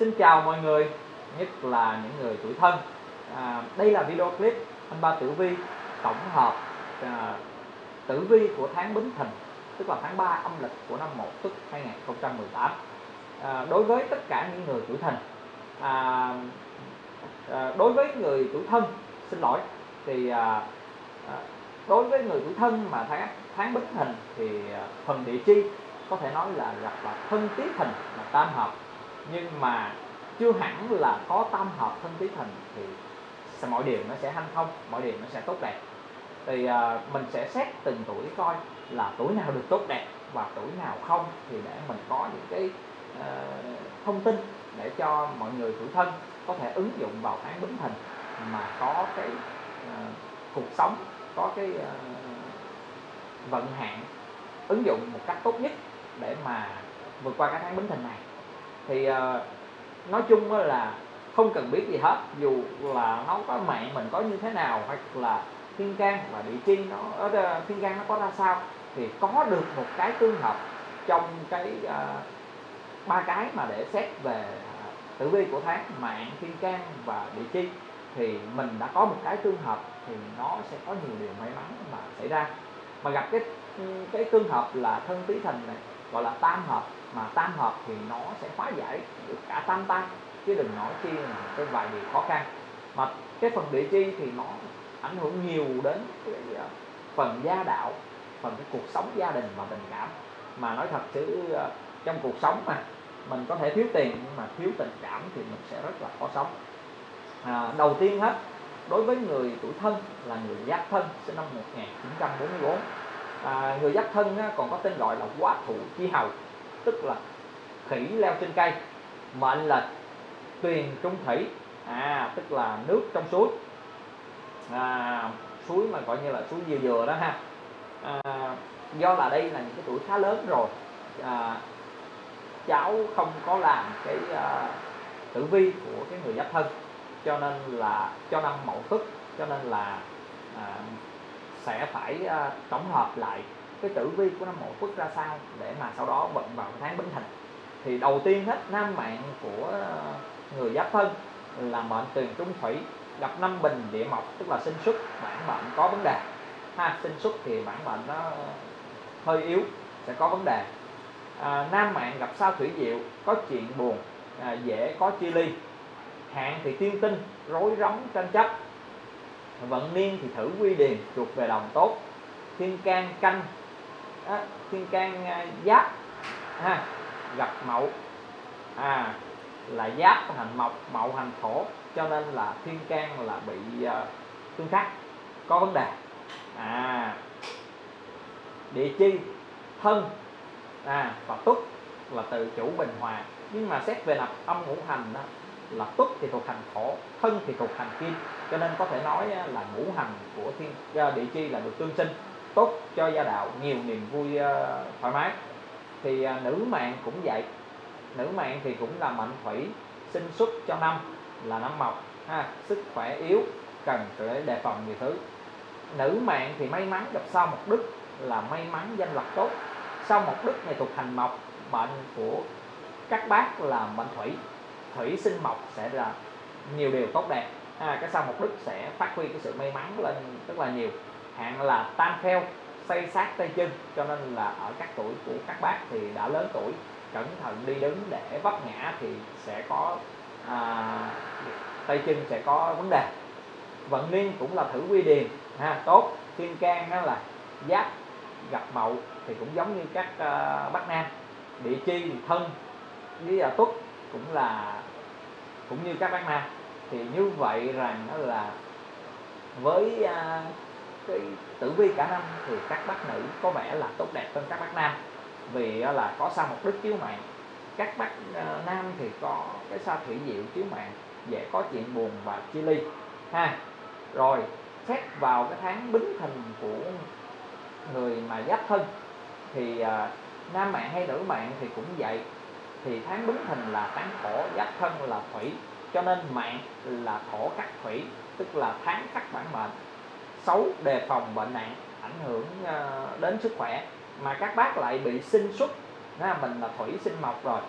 Xin chào mọi người, nhất là những người tuổi thân. Đây là video clip anh Ba Tử Vi tổng hợp tử vi của tháng Bính Thìn, tức là tháng 3 âm lịch của năm Mậu Tuất 2018. Đối với tất cả những người tuổi Thìn, đối với người tuổi Thân, xin lỗi, thì đối với người tuổi Thân mà tháng Bính Thìn thì phần địa chi có thể nói là gặp là Thân Tý Thìn là tam hợp, nhưng mà chưa hẳn là có tam hợp Thân Tý Thìn thì mọi điều nó sẽ hanh thông, mọi điều nó sẽ tốt đẹp. Thì mình sẽ xét từng tuổi coi là tuổi nào được tốt đẹp và tuổi nào không, thì để mình có những cái thông tin để cho mọi người tuổi Thân có thể ứng dụng vào tháng Bính Thìn mà có cái cuộc sống, có cái vận hạn ứng dụng một cách tốt nhất để mà vượt qua cái tháng Bính Thìn này. Thì nói chung là không cần biết gì hết, dù là nó có mạng mình có như thế nào, hoặc là thiên can và địa chi nó thiên can nó có ra sao, thì có được một cái tương hợp trong cái ba cái mà để xét về tử vi của tháng mạng, thiên can và địa chi, thì mình đã có một cái tương hợp thì nó sẽ có nhiều điều may mắn mà xảy ra. Mà gặp cái tương hợp là Thân Tý Thìn này gọi là tam hợp, mà tam hợp thì nó sẽ hóa giải được cả tam tai, chứ đừng nói chi là cái vài điều khó khăn. Mà cái phần địa chi thì nó ảnh hưởng nhiều đến cái phần gia đạo, phần cái cuộc sống gia đình và tình cảm. Mà nói thật chứ trong cuộc sống mà mình có thể thiếu tiền nhưng mà thiếu tình cảm thì mình sẽ rất là khó sống. Đầu tiên hết, đối với người tuổi Thân là người Giáp Thân sinh năm 1944. Người Giáp Thân còn có tên gọi là Quá Thụ Chi Hầu, tức là khỉ leo trên cây. Mệnh là Tuyền Trung Thủy, tức là nước trong suối, suối mà gọi như là suối dừa dừa đó ha. Do là đây là những cái tuổi khá lớn rồi, cháu không có làm cái tử vi của cái người Giáp Thân, cho nên là cho năm Mậu Tuất, cho nên là sẽ phải tổng hợp lại cái tử vi của năm Mậu Tuất ra sao để mà sau đó vận vào tháng Bính Thìn. Thì đầu tiên hết, nam mạng của người Giáp Thân là mệnh Tuyền Trung Thủy, gặp năm Bình Địa Mộc, tức là sinh xuất bản mệnh có vấn đề sinh xuất thì bản mệnh nó hơi yếu, sẽ có vấn đề. Nam mạng gặp sao Thủy Diệu, có chuyện buồn, dễ có chia ly. Hạn thì Tiên Tinh, rối rắm tranh chấp. Vận niên thì Thử Quy Điền, chuột về đồng tốt. Thiên can canh, thiên can Giáp gặp Mậu, là Giáp hành Mộc, Mậu hành Thổ, cho nên là thiên can là bị tương khắc, có vấn đề. Địa chi Thân và Tuất là tự chủ bình hòa, nhưng mà xét về nạp âm ngũ hành đó, là Tuất thì thuộc hành Thổ, Thân thì thuộc hành Kim, cho nên có thể nói là ngũ hành của địa chi là được tương sinh, tốt cho gia đạo, nhiều niềm vui thoải mái. Thì nữ mạng cũng vậy, nữ mạng thì cũng là mệnh Thủy, sinh xuất cho năm là năm Mộc, sức khỏe yếu, cần phải đề phòng nhiều thứ. Nữ mạng thì may mắn gặp sao Mộc Đức, là may mắn danh lộc tốt. Sao Mộc Đức này thuộc hành Mộc, mệnh của các bác là mệnh Thủy, Thủy sinh Mộc sẽ là nhiều điều tốt đẹp. Cái sao Mộc Đức sẽ phát huy cái sự may mắn lên rất là nhiều. Hạn là tam kheo, xây sát tay chân, cho nên là ở các tuổi của các bác thì đã lớn tuổi, cẩn thận đi đứng để vấp ngã thì sẽ có tay chân sẽ có vấn đề. Vận niên cũng là Thử Quy Điền, tốt. Thiên can là Giáp gặp Mậu thì cũng giống như các bác nam. Địa chi Thân với Tuất cũng như các bác nam. Thì như vậy rằng đó là với cái tử vi cả năm thì các bác nữ có vẻ là tốt đẹp hơn các bác nam, vì là có sao Mộc Đức chiếu mạng. Các bác nam thì có cái sao Thủy Diệu chiếu mạng, dễ có chuyện buồn và chia ly Rồi xét vào cái tháng Bính Thìn của người mà Giáp Thân thì nam mạng hay nữ mạng thì cũng vậy. Thì tháng Bính Thìn là tháng Thổ, Giáp Thân là Thủy, cho nên mạng là Thổ khắc Thủy, tức là tháng khắc bản mệnh, xấu, đề phòng bệnh nạn, ảnh hưởng đến sức khỏe. Mà các bác lại bị sinh xuất, mình là Thủy sinh Mộc rồi,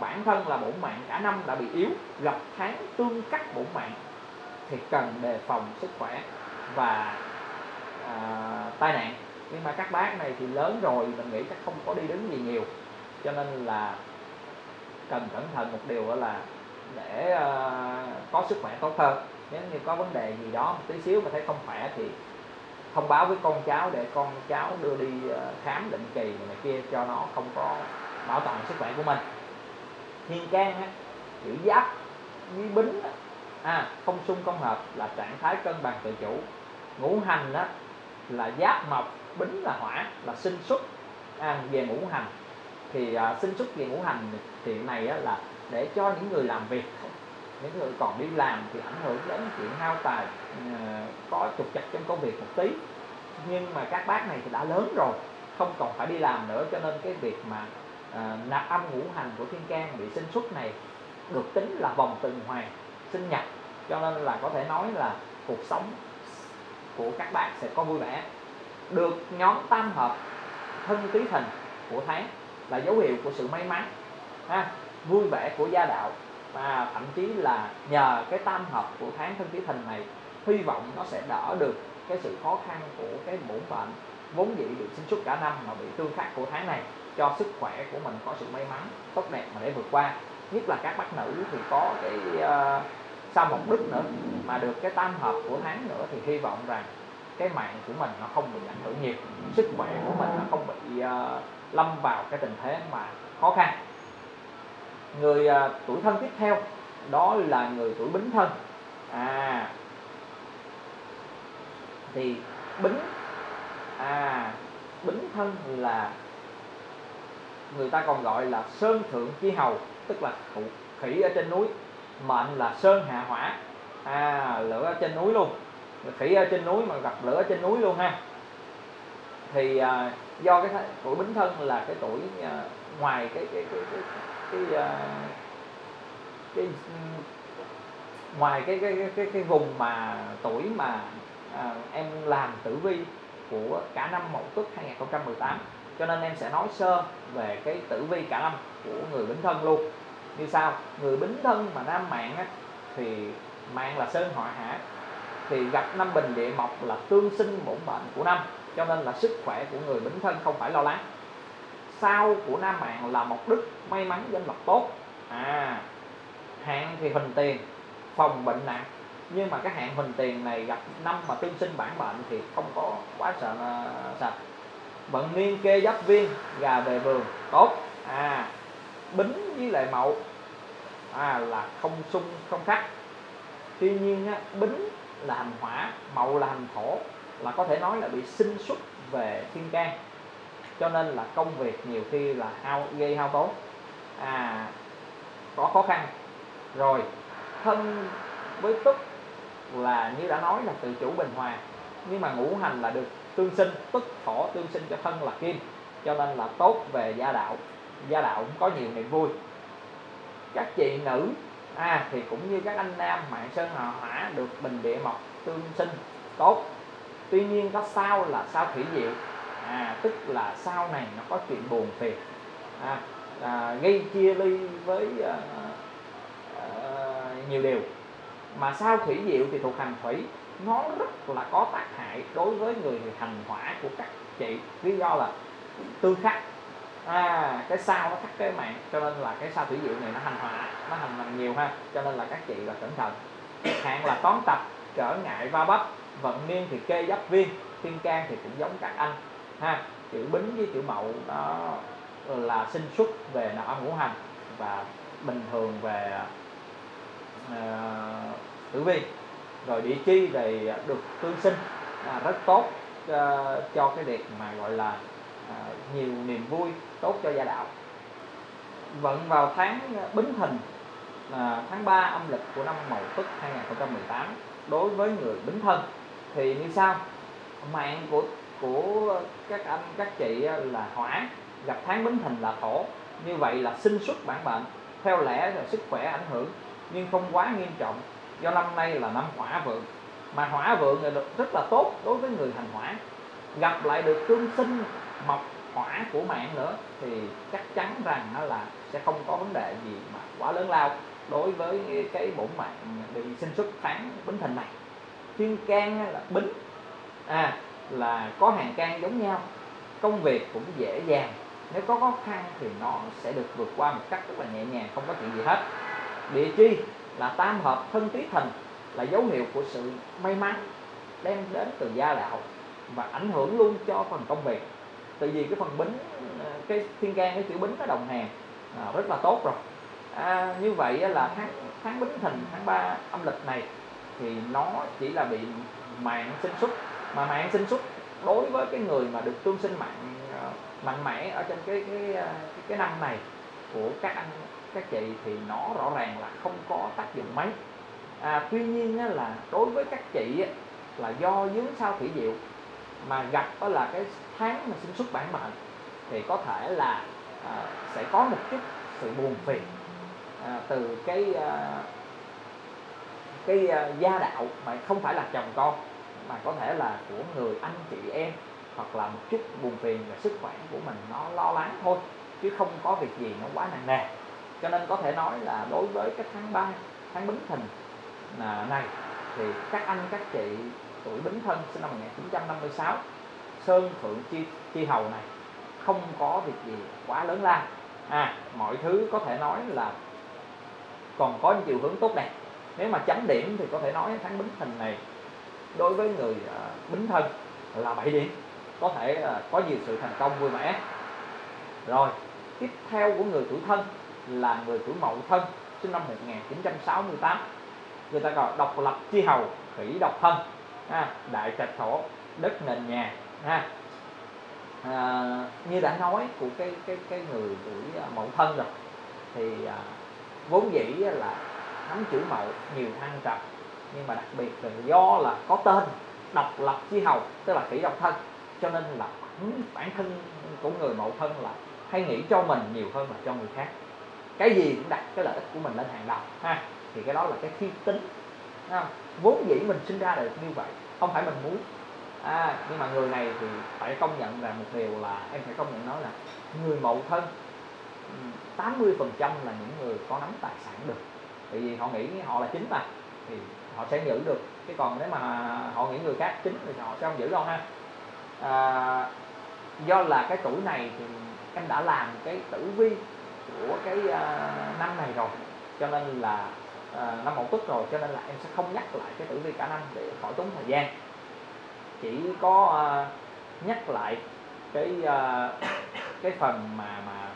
bản thân là bổn mạng cả năm đã bị yếu, gặp tháng tương cắt bổn mạng thì cần đề phòng sức khỏe và tai nạn. Nhưng mà các bác này thì lớn rồi, mình nghĩ chắc không có đi đứng gì nhiều, cho nên là cần cẩn thận một điều đó là để có sức khỏe tốt hơn. Nếu như có vấn đề gì đó một tí xíu mà thấy không khỏe thì thông báo với con cháu để con cháu đưa đi khám định kỳ này kia cho nó không có bảo toàn sức khỏe của mình. Thiên can á, chữ giáp với bính á, không xung không hợp là trạng thái cân bằng tự chủ. Ngũ hành á, là giáp mộc, bính là hỏa, là sinh xuất. Về ngũ hành thì sinh xuất về ngũ hành thì này á, là để cho những người làm việc, những người còn đi làm thì ảnh hưởng đến chuyện hao tài, có trục trặc trong công việc một tí. Nhưng mà các bác này thì đã lớn rồi, không còn phải đi làm nữa, cho nên cái việc mà nạp âm ngũ hành của thiên can bị sinh xuất này được tính là vòng tuần hoàn sinh nhật, cho nên là có thể nói là cuộc sống của các bác sẽ có vui vẻ. Được nhóm tam hợp thân Tý Thìn của tháng là dấu hiệu của sự may mắn, vui vẻ của gia đạo, và thậm chí là nhờ cái tam hợp của tháng thân Tý Thìn này, hy vọng nó sẽ đỡ được cái sự khó khăn của cái bổn mệnh vốn dĩ được sinh xuất cả năm mà bị tương khắc của tháng này, cho sức khỏe của mình có sự may mắn tốt đẹp mà để vượt qua. Nhất là các bác nữ thì có cái sao mộc đức nữa, mà được cái tam hợp của tháng nữa thì hy vọng rằng cái mạng của mình nó không bị ảnh hưởng nhiều, sức khỏe của mình nó không bị lâm vào cái tình thế mà khó khăn. Người tuổi thân tiếp theo đó là người tuổi Bính Thân. Thì Bính Bính Thân là người ta còn gọi là Sơn Thượng Chi Hầu, tức là khỉ ở trên núi, mệnh là Sơn Hạ Hỏa, lửa ở trên núi luôn, khỉ ở trên núi mà gặp lửa ở trên núi luôn ha. Thì do cái tuổi Bính Thân là cái tuổi ngoài ngoài cái vùng mà tuổi mà em làm tử vi của cả năm Mậu Tuất 2018, cho nên em sẽ nói sơ về cái tử vi cả năm của người Bính Thân luôn. Như sau: người Bính Thân mà nam mạng á, thì mạng là Sơn Hỏa Hạ, thì gặp năm Bình Địa Mộc là tương sinh bổn mệnh của năm, cho nên là sức khỏe của người Bính Thân không phải lo lắng. Sau của nam mạng là Mộc Đức, may mắn danh lộc tốt, hạn thì huỳnh tiền, phòng bệnh nặng. Nhưng mà cái hạn huỳnh tiền này gặp năm mà tương sinh bản mệnh thì không có quá sợ sạch. Vận niên kê giáp viên, gà về vườn tốt. Bính với lại Mậu là không xung không khắc. Tuy nhiên á, Bính là hành hỏa, Mậu là hành thổ, là có thể nói là bị sinh xuất về thiên can, cho nên là công việc nhiều khi là gây hao tốn, có khó khăn. Rồi thân với Tuất là như đã nói là tự chủ bình hòa, nhưng mà ngũ hành là được tương sinh, Tuất thổ tương sinh cho thân là kim, cho nên là tốt về gia đạo cũng có nhiều niềm vui. Các chị nữ thì cũng như các anh nam, mạng Sơn Hạ Hỏa được Bình Địa Mộc tương sinh tốt. Tuy nhiên có sao là sao thủy diệu, tức là sau này nó có chuyện buồn phiền, gây chia ly với nhiều điều. Mà sao thủy diệu thì thuộc hành thủy, nó rất là có tác hại đối với người hành hỏa của các chị, lý do là tương khắc. Cái sao nó khắc cái mạng, cho nên là cái sao thủy diệu này nó hành hỏa, nó hành nhiều ha, cho nên là các chị là cẩn thận. Hạn là toán tập, trở ngại va vấp. Vận niên thì kê giáp viên, thiên can thì cũng giống các anh ha. Chữ Bính với chữ Mậu đó là sinh xuất về nợ ngũ hành và bình thường về tử vi. Rồi địa chi thì được tương sinh, rất tốt cho cái việc mà gọi là nhiều niềm vui, tốt cho gia đạo. Vận vào tháng Bính Thìn, tháng 3 âm lịch của năm Mậu Tuất 2018 đối với người Bính Thân thì như sau: mạng của các anh các chị là hỏa, gặp tháng Bính Thìn là thổ, như vậy là sinh xuất bản mệnh, theo lẽ là sức khỏe ảnh hưởng nhưng không quá nghiêm trọng, do năm nay là năm hỏa vượng, mà hỏa vượng rất là tốt đối với người hành hỏa. Gặp lại được tương sinh Mộc hỏa của mạng nữa thì chắc chắn rằng là sẽ không có vấn đề gì mà quá lớn lao đối với cái bổn mạng bị sinh xuất tháng Bính Thìn này. Thiên can là Bính là có hàng can giống nhau, công việc cũng dễ dàng, nếu có khó khăn thì nó sẽ được vượt qua một cách rất là nhẹ nhàng, không có chuyện gì hết. Địa chi là tam hợp thân Tý Thìn, là dấu hiệu của sự may mắn đem đến từ gia đạo và ảnh hưởng luôn cho phần công việc. Tại vì cái phần Bính, cái thiên can cái chữ Bính nó đồng hàng rất là tốt rồi. Như vậy là tháng Bính Thìn, tháng 3 âm lịch này thì nó chỉ là bị mạng sinh xuất, mà mạng sinh xuất đối với cái người mà được tương sinh mạng mạnh mẽ ở trên cái năm này của các anh các chị thì nó rõ ràng là không có tác dụng mấy. Tuy nhiên là đối với các chị là do dướng sao thủy diệu mà gặp đó là cái tháng mà sinh xuất bản mệnh thì có thể là sẽ có một chút sự buồn phiền từ cái gia đạo, mà không phải là chồng con mà có thể là của người anh chị em, hoặc là một chút buồn phiền về sức khỏe của mình, nó lo lắng thôi chứ không có việc gì nó quá nặng nề. Cho nên có thể nói là đối với cái tháng 3 tháng Bính Thìn này thì các anh các chị tuổi Bính Thân sinh năm 1956 Sơn Thượng Chi Hầu này không có việc gì quá lớn lao. Mọi thứ có thể nói là còn có những chiều hướng tốt đẹp. Nếu mà chấm điểm thì có thể nói tháng Bính Thìn này đối với người Bính Thân là 7 điểm, có thể có nhiều sự thành công vui vẻ. Rồi tiếp theo của người tuổi Thân là người tuổi Mậu Thân sinh năm 1968, người ta gọi độc lập chi hầu, thủy độc thân, đại trạch thổ, đất nền nhà. Như đã nói của cái người tuổi Mậu Thân rồi thì vốn dĩ là nắm chữ Mậu nhiều thăng trầm, nhưng mà đặc biệt là do là có tên độc lập chi hầu tức là thủy độc thân, cho nên là bản thân của người Mậu Thân là hay nghĩ cho mình nhiều hơn là cho người khác, cái gì cũng đặt cái lợi ích của mình lên hàng đầu thì cái đó là cái thiên tính. Vốn dĩ mình sinh ra được như vậy, không phải mình muốn. Nhưng mà người này thì phải công nhận là một điều là em phải công nhận, nói là người Mậu Thân 80% là những người có nắm tài sản được, bởi vì họ nghĩ họ là chính mà thì họ sẽ giữ được, chứ còn nếu mà họ nghĩ người khác chính thì họ sẽ không giữ đâu do là cái tuổi này thì em đã làm cái tử vi của cái năm này rồi, cho nên là năm Mậu Tuất rồi, cho nên là em sẽ không nhắc lại cái tử vi cả năm để khỏi tốn thời gian, chỉ có nhắc lại cái phần mà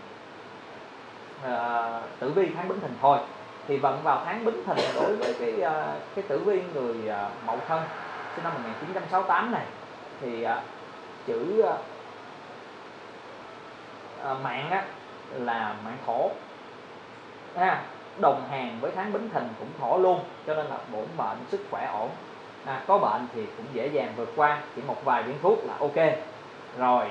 tử vi tháng Bính Thìn thôi. Thì vận vào tháng Bính Thìn đối với cái tử vi người Mậu Thân sinh năm 1968 này thì chữ mạng là mạng thổ, đồng hàng với tháng Bính Thìn cũng thổ luôn, cho nên là bổn mệnh sức khỏe ổn, có bệnh thì cũng dễ dàng vượt qua, chỉ một vài viên thuốc là ok rồi.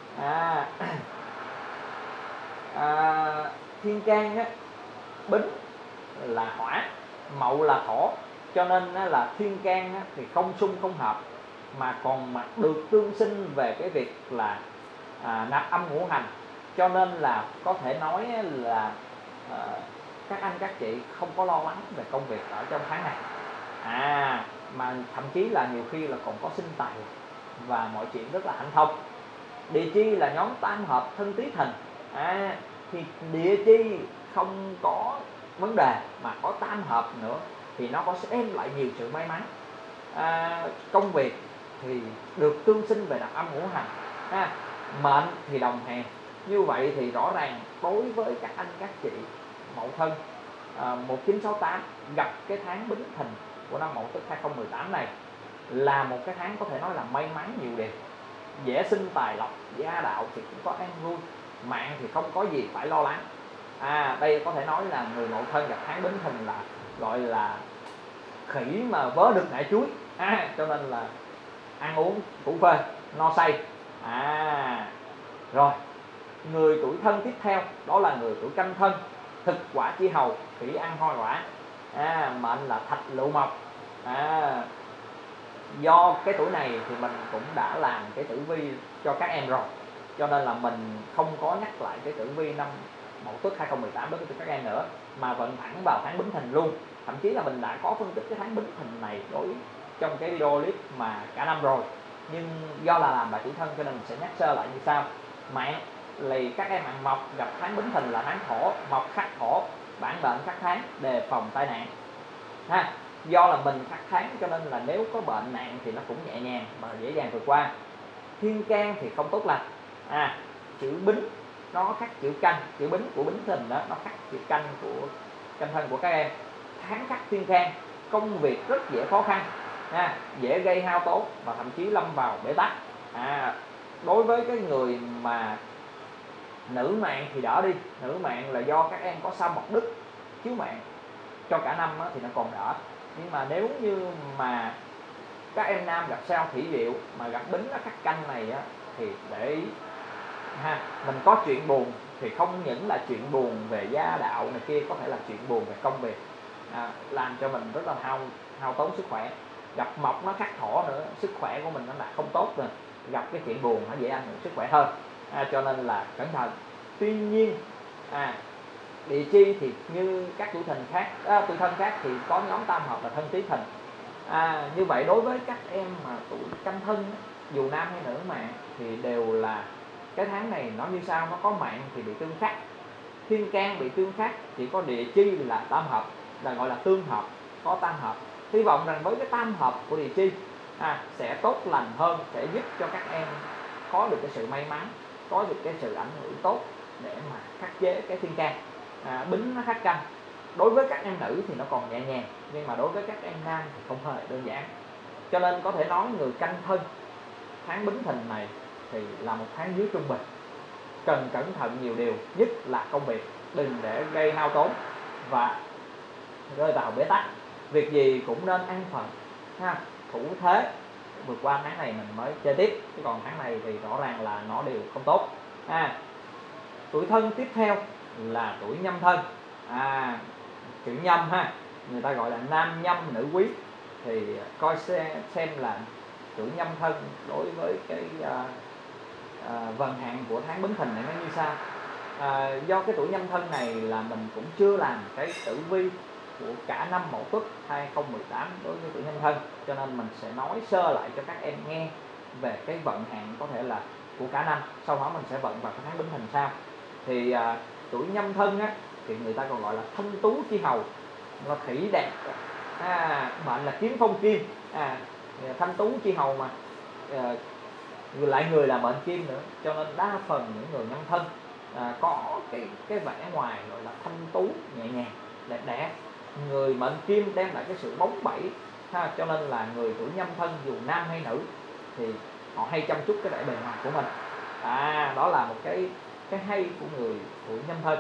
Thiên can Bính là hỏa, Mậu là thổ, cho nên là thiên can thì không xung không hợp, mà còn được tương sinh về cái việc là nạp âm ngũ hành, cho nên là có thể nói là các anh các chị không có lo lắng về công việc ở trong tháng này, mà thậm chí là nhiều khi là còn có sinh tài và mọi chuyện rất là hanh thông. Địa chi là nhóm tam hợp thân Tý Thìn, thì địa chi không có vấn đề mà có tam hợp nữa thì nó có sẽ đem lại nhiều sự may mắn. Công việc thì được tương sinh về nạp âm ngũ hành, mệnh thì đồng hàng. Như vậy thì rõ ràng đối với các anh các chị Mậu Thân 1968 gặp cái tháng Bính Thìn của năm Mậu Tuất 2018 này là một cái tháng có thể nói là may mắn nhiều điều, dễ sinh tài lộc, gia đạo thì cũng có an vui, mạng thì không có gì phải lo lắng. Đây có thể nói là người Mậu Thân gặp tháng Bính Thìn là gọi là khỉ mà vớ được nải chuối, cho nên là ăn uống củ phê no say. Rồi người tuổi Thân tiếp theo đó là người tuổi Canh Thân, thực quả chi hầu, thủy ăn hoa quả, mệnh là thạch lựu mộc. Do cái tuổi này thì mình cũng đã làm cái tử vi cho các em rồi, cho nên là mình không có nhắc lại cái tử vi năm Mậu Tuất 2018 đối với các em nữa, mà vận thẳng vào tháng Bính Thìn luôn. Thậm chí là mình đã có phân tích cái tháng Bính Thìn này trong cái video clip mà cả năm rồi, nhưng do là làm bài tuổi thân cho nên mình sẽ nhắc sơ lại như sau. Mạng lì các em ăn mộc gặp tháng Bính Thìn là tháng Thổ, mộc khắc Thổ, bản mệnh khắc tháng, đề phòng tai nạn ha. Do là mình khắc tháng cho nên là nếu có bệnh nạn thì nó cũng nhẹ nhàng và dễ dàng vượt qua. Thiên can thì không tốt lành, chữ Bính nó khắc chữ Canh, chữ Bính của Bính Thìn đó nó khắc chữ Canh của canh thân của các em. Tháng khắc thiên can, công việc rất dễ khó khăn, dễ gây hao tốn và thậm chí lâm vào bế tắc. Đối với cái người mà nữ mạng thì đỡ đi, nữ mạng là do các em có sao mộc đức chiếu mạng cho cả năm thì nó còn đỡ. Nhưng mà nếu như mà các em nam gặp sao thủy diệu mà gặp Bính nó khắc Canh này thì để ý mình có chuyện buồn thì không những là chuyện buồn về gia đạo này kia, có thể là chuyện buồn về công việc, làm cho mình rất là hao tốn sức khỏe. Gặp mộc nó khắc Thổ nữa, sức khỏe của mình nó đã không tốt rồi, gặp cái chuyện buồn nó dễ ảnh hưởng sức khỏe hơn, cho nên là cẩn thận. Tuy nhiên địa chi thì như các tuổi thân khác thì có nhóm tam hợp là thân Tý Thìn. Như vậy đối với các em mà tuổi Canh Thân dù nam hay nữ mà thì đều là cái tháng này nó như sau, nó có mạng thì bị tương khắc, thiên can bị tương khắc, chỉ có địa chi là tam hợp, là gọi là tương hợp, có tam hợp. Hy vọng rằng với cái tam hợp của địa chi sẽ tốt lành hơn, sẽ giúp cho các em có được cái sự may mắn, có được cái sự ảnh hưởng tốt để mà khắc chế cái thiên can. Bính nó khắc Canh, đối với các em nữ thì nó còn nhẹ nhàng, nhưng mà đối với các em nam thì không hề đơn giản. Cho nên có thể nói người Canh Thân tháng Bính Thìn này thì là một tháng dưới trung bình, cần cẩn thận nhiều điều, nhất là công việc, đừng để gây hao tốn và rơi vào bế tắc. Việc gì cũng nên an phận, thủ thế vượt qua tháng này mình mới chơi tiếp, chứ còn tháng này thì rõ ràng là nó đều không tốt. Tuổi Thân tiếp theo là tuổi Nhâm Thân, chữ Nhâm người ta gọi là nam nhâm nữ quý, thì coi xem là tuổi Nhâm Thân đối với cái vận hạn của tháng Bính Thìn này nó như sau. Do cái tuổi Nhâm Thân này là mình cũng chưa làm cái tử vi của cả năm Mậu Tuất 2018 đối với tuổi Nhâm Thân, cho nên mình sẽ nói sơ lại cho các em nghe về cái vận hạn có thể là của cả năm, sau đó mình sẽ vận vào cái tháng Bính Thìn sau. Thì tuổi Nhâm Thân thì người ta còn gọi là Thân Tú Chi Hầu, nó thủy đẹp, mệnh là Kiếm Phong Kim, Thanh Tú Chi Hầu mà người là mệnh Kim nữa, cho nên đa phần những người Nhâm Thân có cái vẻ ngoài gọi là thanh tú nhẹ nhàng đẹp đẽ. Người mệnh Kim đem lại cái sự bóng bẩy, cho nên là người tuổi Nhâm Thân dù nam hay nữ thì họ hay chăm chút cái vẻ bề ngoài của mình. Đó là một cái hay của người tuổi Nhâm Thân.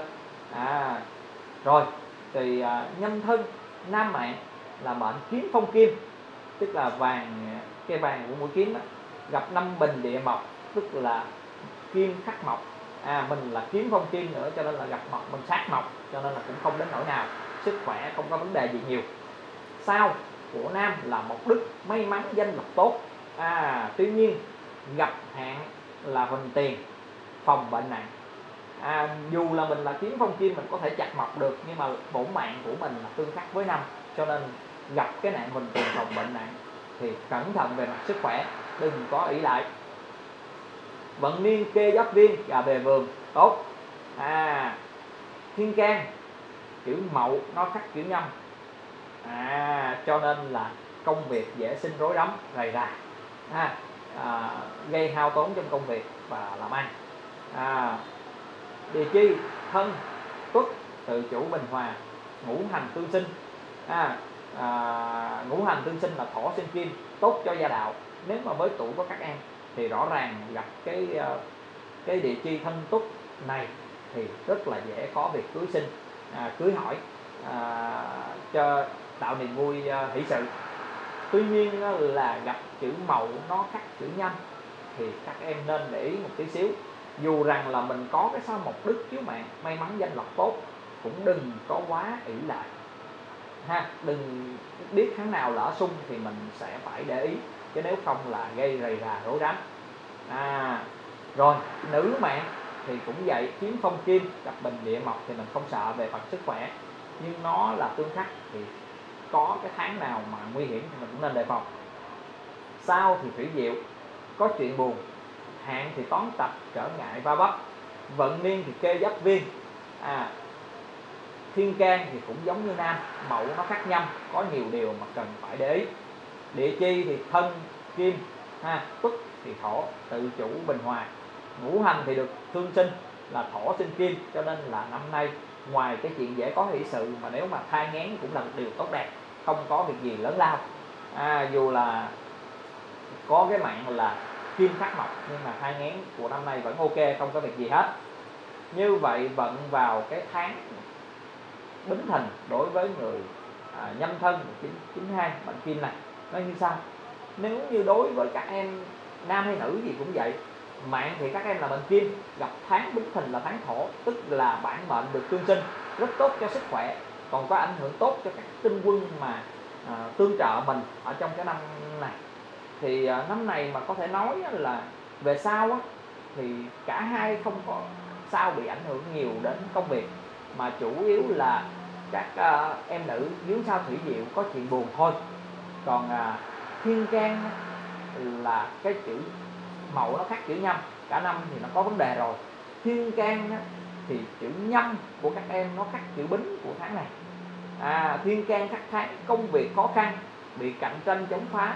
Rồi thì Nhâm Thân nam mạng là mệnh Kiếm Phong Kim, tức là cây vàng của mũi kiếm đó, gặp năm Bình địa mộc, tức là kim khắc mộc. Mình là Kiếm Phong Kim nữa, cho nên là gặp mộc mình sát mộc, cho nên là cũng không đến nỗi nào, sức khỏe không có vấn đề gì nhiều. Sao của nam là Mộc Đức, may mắn danh lộc tốt. Tuy nhiên gặp hạn là Huỳnh Tiền, phòng bệnh nặng. Dù là mình là Kiếm Phong Kim mình có thể chặt mộc được, nhưng mà bổn mạng của mình là tương khắc với năm, cho nên gặp cái nạn Huỳnh Tiền phòng bệnh nặng thì cẩn thận về mặt sức khỏe, đừng có ỷ lại. Vận niên kê giáp viên, gà bề vườn tốt. Thiên can chữ Mậu nó khắc chữ Nhâm, cho nên là công việc dễ sinh rối rắm rầy rà, gây hao tốn trong công việc và làm ăn. Địa chi Thân Tuất tự chủ bình hòa, ngũ hành tương sinh. Ngũ hành tương sinh là thổ sinh kim, tốt cho gia đạo. Nếu mà với tuổi của các em thì rõ ràng gặp cái địa chi Thân Tuất này thì rất là dễ có việc cưới sinh, cưới hỏi, cho tạo niềm vui hỷ sự. Tuy nhiên là gặp chữ Mậu nó khắc chữ Nhâm thì các em nên để ý một tí xíu. Dù rằng là mình có cái sao Mộc Đức chiếu mạng, may mắn danh lộc tốt, cũng đừng có quá ỷ lại, đừng biết tháng nào lỡ xung thì mình sẽ phải để ý, chứ nếu không là gây rầy rà rối rắm. Rồi nữ mạng thì cũng vậy, kiếm phong kim gặp bình địa mộc thì mình không sợ về mặt sức khỏe, nhưng nó là tương khắc thì có cái tháng nào mà nguy hiểm thì mình cũng nên đề phòng. Sao thì thủy diệu, có chuyện buồn, hạn thì toán tập trở ngại va vấp, vận niên thì kê giáp viên. Thiên can thì cũng giống như nam, mậu nó khắc nhâm, có nhiều điều mà cần phải để ý. Địa chi thì thân kim, tuất thì thổ tự chủ bình hòa. Ngũ hành thì được thương sinh là thổ sinh kim, cho nên là năm nay ngoài cái chuyện dễ có hỷ sự mà nếu mà thai nghén cũng là một điều tốt đẹp, không có việc gì lớn lao. Dù là có cái mạng là kim khắc mộc nhưng mà thai nghén của năm nay vẫn ok, không có việc gì hết. Như vậy vận vào cái tháng Bính Thìn đối với người Nhâm Thân 992 mệnh kim này nó như sau. Nếu như đối với các em nam hay nữ gì cũng vậy, mạng thì các em là mệnh kim, gặp tháng Bính Thìn là tháng thổ, tức là bản mệnh được tương sinh, rất tốt cho sức khỏe, còn có ảnh hưởng tốt cho các tinh quân mà tương trợ mình ở trong cái năm này. Thì năm này mà có thể nói là về sau á, thì cả hai không có sao bị ảnh hưởng nhiều đến công việc, mà chủ yếu là các em nữ dưới sao thủy diệu có chuyện buồn thôi. Còn thiên can là cái chữ mậu nó khác chữ nhâm, cả năm thì nó có vấn đề rồi. Thiên can thì chữ nhâm của các em nó khác chữ bính của tháng này. Thiên can các tháng công việc khó khăn, bị cạnh tranh chống phá,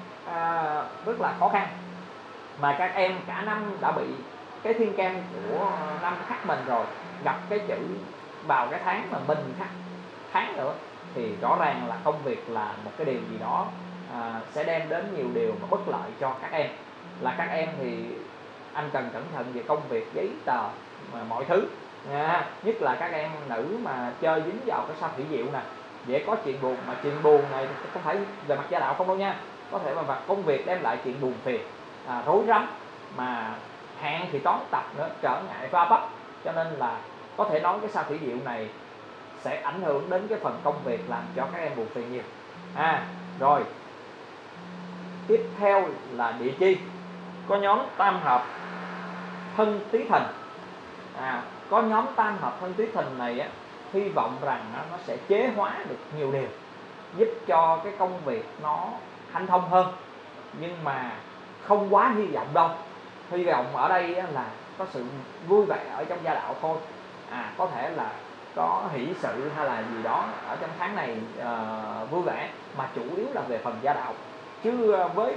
rất là khó khăn, mà các em cả năm đã bị cái thiên can của năm khắc mình rồi, gặp cái chữ vào cái tháng mà mình khắc tháng nữa thì rõ ràng là công việc là một cái điều gì đó sẽ đem đến nhiều điều mà bất lợi cho các em. Là các em thì anh cần cẩn thận về công việc, giấy tờ, mọi thứ nhất là các em nữ mà chơi dính vào cái sao thủy diệu nè, dễ có chuyện buồn. Mà chuyện buồn này không phải về mặt gia đạo không đâu nha, có thể mà công việc đem lại chuyện buồn phiền, rối rắm, mà hạn thì toán tập nữa, trở ngại va vấp, cho nên là có thể nói cái sao thủy diệu này sẽ ảnh hưởng đến cái phần công việc, làm cho các em buồn phiền nhiều. Rồi tiếp theo là địa chi, có nhóm tam hợp Thân Tý Thìn. Có nhóm tam hợp Thân Tý Thìn này á, hy vọng rằng nó sẽ chế hóa được nhiều điều, giúp cho cái công việc nó hanh thông hơn, nhưng mà không quá hy vọng đâu. Hy vọng ở đây là có sự vui vẻ ở trong gia đạo thôi. Có thể là có hỷ sự hay là gì đó ở trong tháng này vui vẻ, mà chủ yếu là về phần gia đạo. Chứ với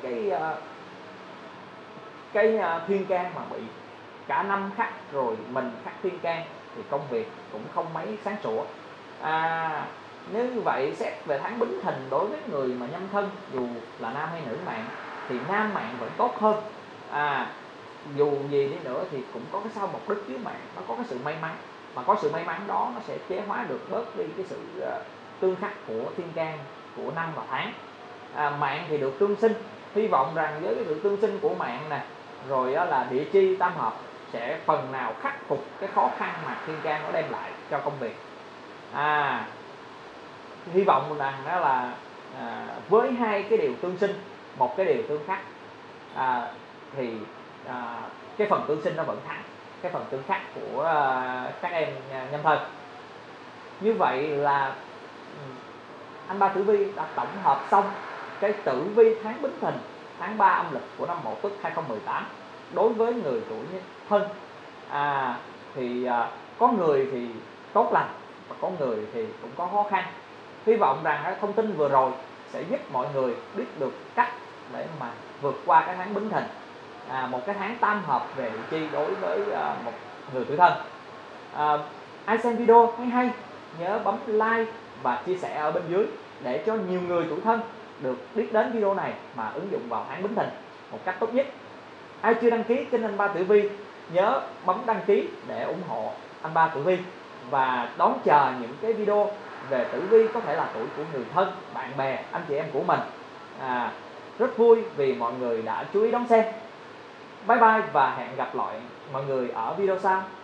cái thiên can mà bị cả năm khắc rồi mình khắc thiên can thì công việc cũng không mấy sáng sủa. Nếu như vậy xét về tháng Bính Thìn đối với người mà nhâm thân, dù là nam hay nữ mạng thì nam mạng vẫn tốt hơn. Dù gì đi nữa thì cũng có cái sao mộc đức dưới mạng, nó có cái sự may mắn, mà có sự may mắn đó nó sẽ chế hóa được bớt đi cái sự tương khắc của thiên can của năm và tháng. Mạng thì được tương sinh, hy vọng rằng với cái sự tương sinh của mạng nè, rồi là địa chi tam hợp sẽ phần nào khắc phục cái khó khăn mà thiên can nó đem lại cho công việc. Hy vọng rằng đó là với hai cái điều tương sinh, một cái điều tương khắc, thì cái phần tương sinh nó vẫn thắng cái phần tương khắc của các em nhâm thân. Như vậy là anh Ba Tử Vi đã tổng hợp xong cái tử vi tháng Bính Thìn tháng 3 âm lịch của năm Mậu Tuất 2018 đối với người tuổi Thân. Thì có người thì tốt lành và có người thì cũng có khó khăn. Hy vọng rằng thông tin vừa rồi sẽ giúp mọi người biết được cách để mà vượt qua cái tháng Bính Thìn, một cái tháng tam hợp về địa chi đối với một người tuổi Thân. Ai xem video thấy hay nhớ bấm like và chia sẻ ở bên dưới để cho nhiều người tuổi Thân được biết đến video này mà ứng dụng vào tháng Bính Thìn một cách tốt nhất. Ai chưa đăng ký kênh anh Ba Tử Vi nhớ bấm đăng ký để ủng hộ anh Ba Tử Vi và đón chờ những cái video về tử vi có thể là tuổi của người thân, bạn bè, anh chị em của mình. Rất vui vì mọi người đã chú ý đón xem. Bye bye và hẹn gặp lại mọi người ở video sau.